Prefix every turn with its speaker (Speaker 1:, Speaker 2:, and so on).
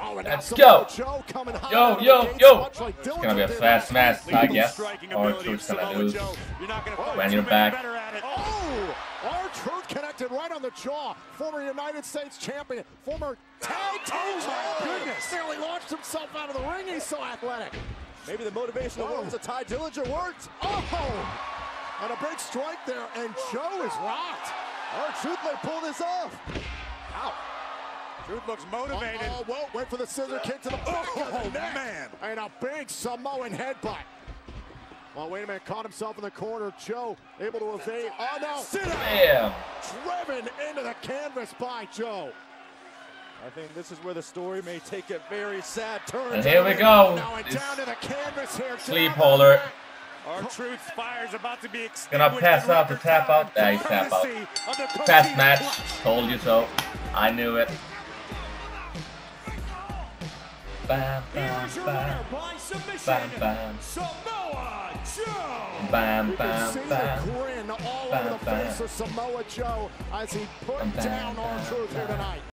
Speaker 1: Oh,
Speaker 2: Let's go.
Speaker 1: Joe coming high
Speaker 2: Yo,
Speaker 1: out of
Speaker 2: yo,
Speaker 1: the gates,
Speaker 2: yo.
Speaker 1: much like
Speaker 2: It's
Speaker 1: Dillinger
Speaker 2: gonna be a
Speaker 1: did
Speaker 2: fast
Speaker 1: last
Speaker 2: match, I guess. R-Truth's gonna lose when you're back.
Speaker 1: Oh, R-Truth connected right on the jaw. Former United States champion, former tag team.
Speaker 3: Oh, my goodness.
Speaker 1: Nearly launched himself out of the ring. He's so athletic.
Speaker 3: Maybe the motivational words of Ty Dillinger worked.
Speaker 1: Oh, and a big strike there, and Joe is rocked.
Speaker 3: R-Truth may pull this off.
Speaker 1: Ow.
Speaker 4: Truth looks motivated.
Speaker 1: Oh, whoa, wait for the scissor kick to the back of the neck.
Speaker 4: Man.
Speaker 1: And a big Samoan headbutt. Well, wait a minute, caught himself in the corner. Joe able to evade. Oh, no.
Speaker 4: Sit down.
Speaker 2: Damn.
Speaker 1: Driven into the canvas by Joe.
Speaker 3: I think this is where the story may take a very sad turn.
Speaker 2: And here we go.
Speaker 1: Now and down to the canvas here.
Speaker 2: Sleep holder.
Speaker 4: R-Truth fire's about to be
Speaker 2: Gonna pass out the tap out. There, he's tap out. Fast match. Told you so. I knew it. Bam, bam, bam. Bam, bam.
Speaker 4: Samoa Joe.
Speaker 2: Bam,
Speaker 1: You can
Speaker 2: bam,
Speaker 1: see the
Speaker 2: bam.
Speaker 1: grin all
Speaker 2: Bam,
Speaker 1: over the
Speaker 2: bam.
Speaker 1: face of Samoa Joe as he put
Speaker 2: Bam,
Speaker 1: down
Speaker 2: bam,
Speaker 1: R-Truth here
Speaker 2: bam.
Speaker 1: tonight.